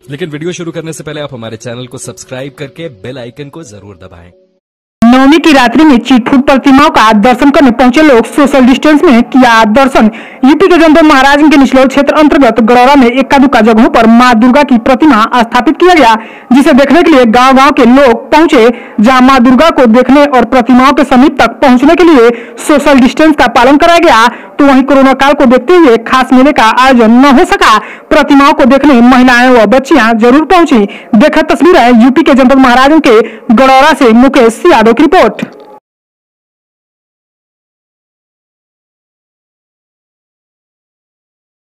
लेकिन वीडियो शुरू करने से पहले आप हमारे चैनल को सब्सक्राइब करके बेल आइकन को जरूर दबाएं। नवमी की रात्रि में चिटफुट प्रतिमाओं का दर्शन करने पहुंचे लोग सोशल डिस्टेंस में किया दर्शन। यूपी के जंतर महाराज के निचलोर क्षेत्र अंतर्गत गड़ौरा में इक्का दुक्का जगहों पर मां दुर्गा की प्रतिमा स्थापित किया गया, जिसे देखने के लिए गांव-गांव के लोग पहुंचे। जहां मां दुर्गा को देखने और प्रतिमाओं के समीप तक पहुंचने के लिए सोशल डिस्टेंस का पालन कराया गया, तो वहीं कोरोना काल को देखते हुए खास मेले का आयोजन न हो सका। प्रतिमाओं को देखने महिलाएं व बच्चियां जरूर पहुंची। देखा तस्वीरें यूपी के जंतर महाराज के गड़ौरा से मुकेश यादव की रिपोर्ट।